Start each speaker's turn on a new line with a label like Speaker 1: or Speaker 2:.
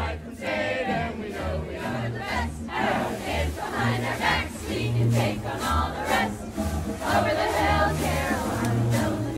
Speaker 1: fight crusade, and we know we are the best. Our hands behind our backs, we can take